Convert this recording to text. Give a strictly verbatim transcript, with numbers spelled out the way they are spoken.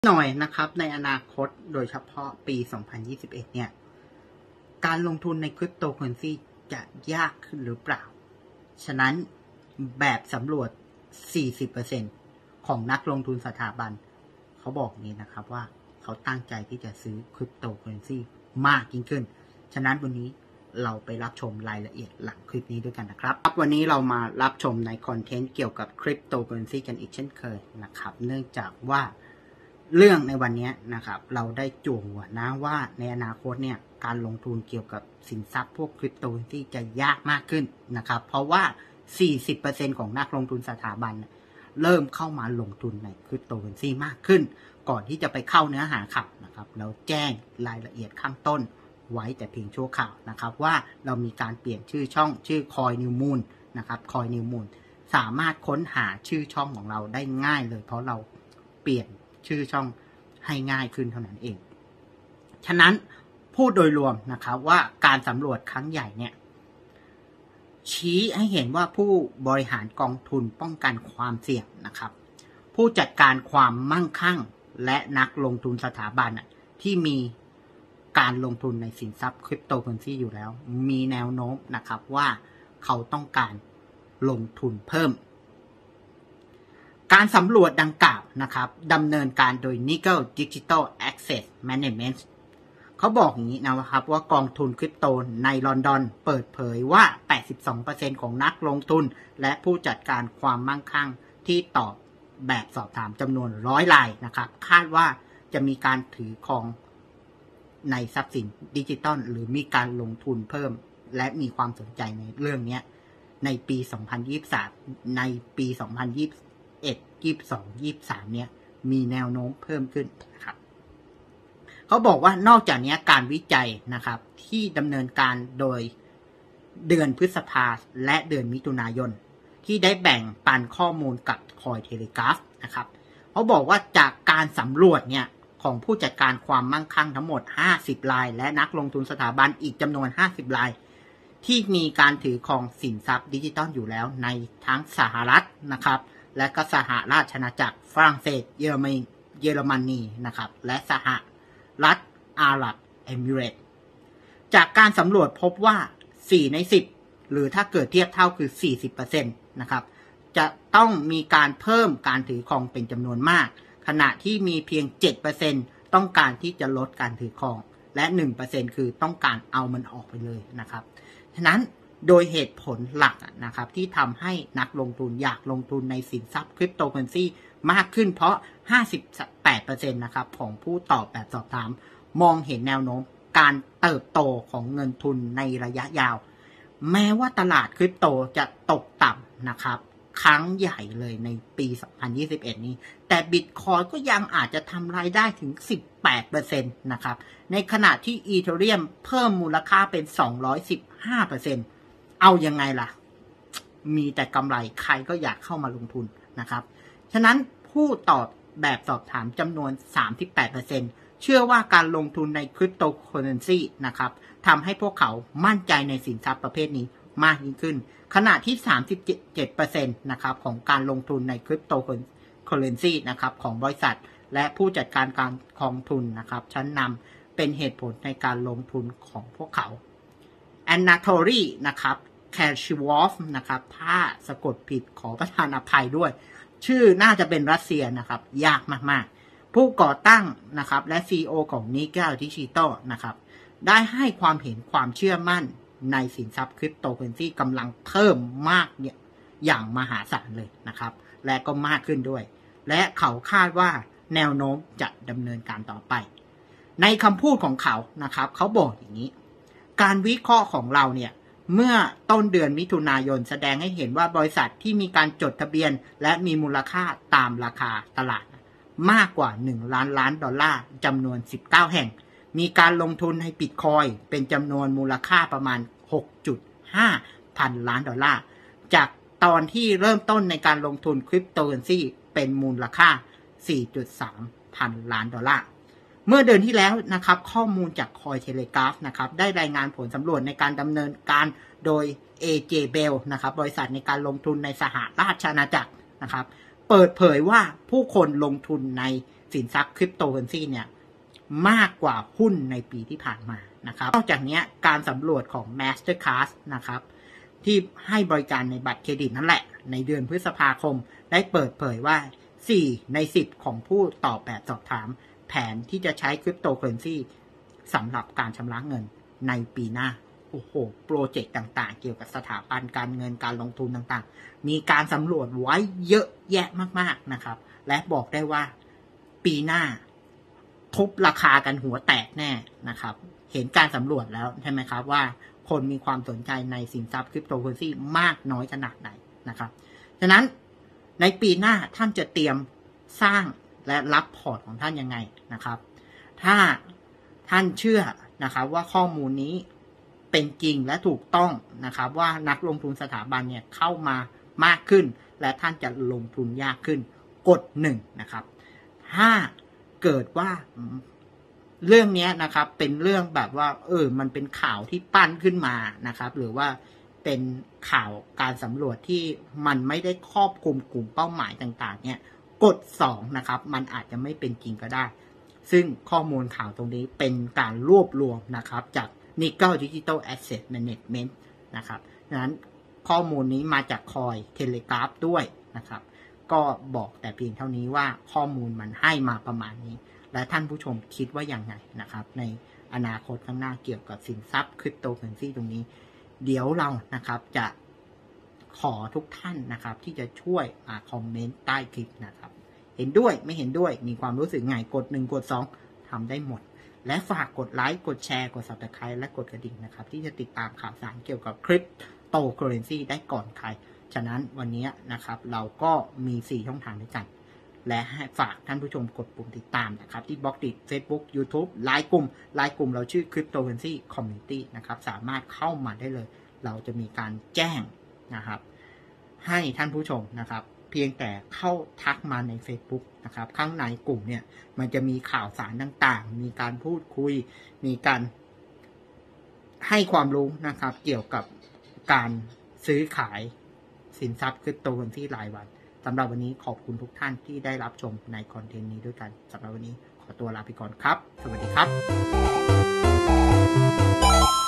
หน่อยนะครับในอนาคตโดยเฉพาะปี สองพันยี่สิบเอ็ด เนี่ยการลงทุนในคริปโตเคอเรนซีจะยากขึ้นหรือเปล่าฉะนั้นแบบสำรวจ สี่สิบเปอร์เซ็นต์ ของนักลงทุนสถาบันเขาบอกนี้นะครับว่าเขาตั้งใจที่จะซื้อคริปโตเคอเรนซีมากยิ่งขึ้นฉะนั้นวันนี้เราไปรับชมรายละเอียดหลังคลิปนี้ด้วยกันนะครับวันนี้เรามารับชมในคอนเทนต์เกี่ยวกับคริปโตเคอเรนซีกันอีกเช่นเคยนะครับเนื่องจากว่าเรื่องในวันนี้นะครับเราได้จั่วหัวนะว่าในอนาคตเนี่ยการลงทุนเกี่ยวกับสินทรัพย์พวกคริปโตเคอเรนซีจะยากมากขึ้นนะครับเพราะว่า สี่สิบเปอร์เซ็นต์ ของนักลงทุนสถาบันเริ่มเข้ามาลงทุนในคริปโตเคอเรนซีมากขึ้นก่อนที่จะไปเข้าเนื้อหาข่าวนะครับเราแจ้งรายละเอียดข้างต้นไว้แต่เพียงชั่วข่าวนะครับว่าเรามีการเปลี่ยนชื่อช่องชื่อ Coin New Moon นะครับ Coin New Moon สามารถค้นหาชื่อช่องของเราได้ง่ายเลยเพราะเราเปลี่ยนชื่อช่องให้ง่ายขึ้นเท่านั้นเองฉะนั้นพูดโดยรวมนะครับว่าการสำรวจครั้งใหญ่เนี่ยชี้ให้เห็นว่าผู้บริหารกองทุนป้องกันความเสี่ยงนะครับผู้จัดการความมั่งคั่งและนักลงทุนสถาบันที่มีการลงทุนในสินทรัพย์คริปโตเคอเรนซีอยู่แล้วมีแนวโน้มนะครับว่าเขาต้องการลงทุนเพิ่มการสำรวจดังกล่าวนะครับดำเนินการโดย Nickel Digital Asset Management เขาบอกอย่างนี้นะครับว่ากองทุนคริปโตในลอนดอนเปิดเผยว่า แปดสิบสองเปอร์เซ็นต์ ของนักลงทุนและผู้จัดการความมั่งคั่งที่ตอบแบบสอบถามจำนวนร้อยรายนะครับคาดว่าจะมีการถือครองในทรัพย์สินดิจิตอลหรือมีการลงทุนเพิ่มและมีความสนใจในเรื่องนี้ในปี สองพันยี่สิบสาม ในปี สองพันยี่สิบเอ็ด ยี่สิบสอง ยี่สิบสาม เนี่ยมีแนวโน้มเพิ่มขึ้นนะครับเขาบอกว่านอกจากนี้การวิจัยนะครับที่ดำเนินการโดยเดือนพฤษภาและเดือนมิถุนายนที่ได้แบ่งปันข้อมูลกับ Cointelegraph นะครับเขาบอกว่าจากการสำรวจเนี่ยของผู้จัดการความมั่งคั่งทั้งหมดห้าสิบรายและนักลงทุนสถาบันอีกจำนวนห้าสิบรายที่มีการถือครองสินทรัพย์ดิจิตอลอยู่แล้วในทั้งสหรัฐนะครับและก็สหราชอาณาจักรฝรั่งเศสเยอรมนีเยอรมนีนะครับและสหรัฐอาหรับเอมิเรตส์จากการสำรวจพบว่าสี่ในสิบหรือถ้าเกิดเทียบเท่าคือ สี่สิบเปอร์เซ็นต์ นะครับจะต้องมีการเพิ่มการถือครองเป็นจำนวนมากขณะที่มีเพียง เจ็ดเปอร์เซ็นต์ ต้องการที่จะลดการถือครองและ หนึ่งเปอร์เซ็นต์ คือต้องการเอามันออกไปเลยนะครับฉะนั้นโดยเหตุผลหลักนะครับที่ทำให้นักลงทุนอยากลงทุนในสินทรัพย์คริปโตเคอเรนซีมากขึ้นเพราะ ห้าสิบแปดเปอร์เซ็นต์ นะครับของผู้ตอบแบบสอบถามมองเห็นแนวโน้มการเติบโตของเงินทุนในระยะยาวแม้ว่าตลาดคริปโตจะตกต่ำนะครับครั้งใหญ่เลยในปี สองพันยี่สิบเอ็ด นี้แต่ Bitcoin ก็ยังอาจจะทำรายได้ถึง สิบแปดเปอร์เซ็นต์ นะครับในขณะที่ Ethereum เพิ่มมูลค่าเป็น สองร้อยสิบห้าเปอร์เซ็นต์ เอายังไงล่ะมีแต่กำไรใครก็อยากเข้ามาลงทุนนะครับฉะนั้นผู้ตอบแบบสอบถามจำนวน สามสิบแปดเปอร์เซ็นต์ เชื่อว่าการลงทุนในคริปโตเคอเรนซีนะครับทำให้พวกเขามั่นใจในสินทรัพย์ประเภทนี้มากยิ่งขึ้นขณะที่ สามสิบเจ็ดเปอร์เซ็นต์ นะครับของการลงทุนในคริปโตเคอเรนซีนะครับของบริษัทและผู้จัดการการกองทุนนะครับชั้นนำเป็นเหตุผลในการลงทุนของพวกเขาแอนนาโทรีนะครับแคชิวอฟนะครับถ้าสะกดผิดขอประทานอภัยด้วยชื่อน่าจะเป็นรัสเซียนะครับยากมากๆผู้ก่อตั้งนะครับและ ซี อี โอ ของ Nickel Digital นะครับได้ให้ความเห็นความเชื่อมั่นในสินทรัพย์คริปโตเคอเรนซีกำลังเพิ่มมากเนี่ยอย่างมหาศาลเลยนะครับและก็มากขึ้นด้วยและเขาคาดว่าแนวโน้มจะดำเนินการต่อไปในคำพูดของเขานะครับเขาบอกอย่างนี้การวิเคราะห์ของเราเนี่ยเมื่อต้นเดือนมิถุนายนแสดงให้เห็นว่าบริษัทที่มีการจดทะเบียนและมีมูลค่าตามราคาตลาดมากกว่าหนึ่งล้านล้านดอลลาร์จำนวนสิบเก้าแห่งมีการลงทุนในบิตคอยน์เป็นจำนวนมูลค่าประมาณ หกจุดห้า พันล้านดอลลาร์จากตอนที่เริ่มต้นในการลงทุนคริปโตเคอเรนซีเป็นมูลค่า สี่จุดสาม พันล้านดอลลาร์เมื่อเดือนที่แล้วนะครับข้อมูลจาก Cointelegraph นะครับได้รายงานผลสำรวจในการดำเนินการโดย เอ เจ Bell นะครับบริษัทในการลงทุนในสหราชอาณาจักรนะครับเปิดเผยว่าผู้คนลงทุนในสินทรัพย์คริปโตเคอเรนซีเนี่ยมากกว่าหุ้นในปีที่ผ่านมานะครับนอกจากนี้การสำรวจของ Mastercard นะครับที่ให้บริการในบัตรเครดิตนั่นแหละในเดือนพฤษภาคมได้เปิดเผยว่าสี่ในสิบของผู้ตอบแบบสอบถามแผนที่จะใช้คริปโตเคอเรนซีสำหรับการชำระเงินในปีหน้าโอ้โหโปรเจกต์ต่างๆเกี่ยวกับสถาบันการเงินการลงทุนต่างๆมีการสำรวจไว้เยอะแยะมากๆนะครับและบอกได้ว่าปีหน้าทุบราคากันหัวแตกแน่นะครับเห็นการสำรวจแล้วใช่ไหมครับว่าคนมีความสนใจในสินทรัพย์คริปโตเคอเรนซีมากน้อยขนาดไหนนะครับฉะนั้นในปีหน้าท่านจะเตรียมสร้างและรับพอร์ตของท่านยังไงนะครับถ้าท่านเชื่อนะครับว่าข้อมูลนี้เป็นจริงและถูกต้องนะครับว่านักลงทุนสถาบันเนี่ยเข้ามามากขึ้นและท่านจะลงทุนยากขึ้นกดหนึ่งนะครับถ้าเกิดว่าเรื่องนี้นะครับเป็นเรื่องแบบว่าเออมันเป็นข่าวที่ปั้นขึ้นมานะครับหรือว่าเป็นข่าวการสำรวจที่มันไม่ได้ครอบคลุมกลุ่มเป้าหมายต่างๆเนี่ยกดสองนะครับมันอาจจะไม่เป็นจริงก็ได้ซึ่งข้อมูลข่าวตรงนี้เป็นการรวบรวมนะครับจาก Nickel Digital Asset Management นะครับดังนั้นข้อมูลนี้มาจากคอย Telegraph ด้วยนะครับก็บอกแต่เพียงเท่านี้ว่าข้อมูลมันให้มาประมาณนี้และท่านผู้ชมคิดว่าอย่างไรนะครับในอนาคตข้างหน้าเกี่ยวกับสินทรัพย์คริปโตเคอเรนซีตรงนี้เดี๋ยวเรานะครับจะขอทุกท่านนะครับที่จะช่วยมาคอมเมนต์ใต้คลิปนะครับเห็นด้วยไม่เห็นด้วยมีความรู้สึกไงกดหนึ่งกดสองทำได้หมดและฝากกดไลค์กดแชร์กด Subscribe และกดกระดิ่งนะครับที่จะติดตามข่าวสารเกี่ยวกับคริปโตเคอเรนซีได้ก่อนใครฉะนั้นวันนี้นะครับเราก็มีสี่ช่องทางด้วยกันและให้ฝากท่านผู้ชมกดปุ่มติดตามนะครับที่บล็อกดิ Facebook YouTube ไลน์กลุ่มไลน์กลุ่มเราชื่อ Cryptocurrency Community นะครับสามารถเข้ามาได้เลยเราจะมีการแจ้งนะครับให้ท่านผู้ชมนะครับเพียงแต่เข้าทักมาใน Facebook นะครับข้างในกลุ่มเนี่ยมันจะมีข่าวสารต่างๆมีการพูดคุยมีการให้ความรู้นะครับเกี่ยวกับการซื้อขายสินทรัพย์คริปโตเคอเรนซีรายวันสำหรับวันนี้ขอบคุณทุกท่านที่ได้รับชมในคอนเทนต์นี้ด้วยกันสำหรับวันนี้ขอตัวลาไปก่อนครับสวัสดีครับ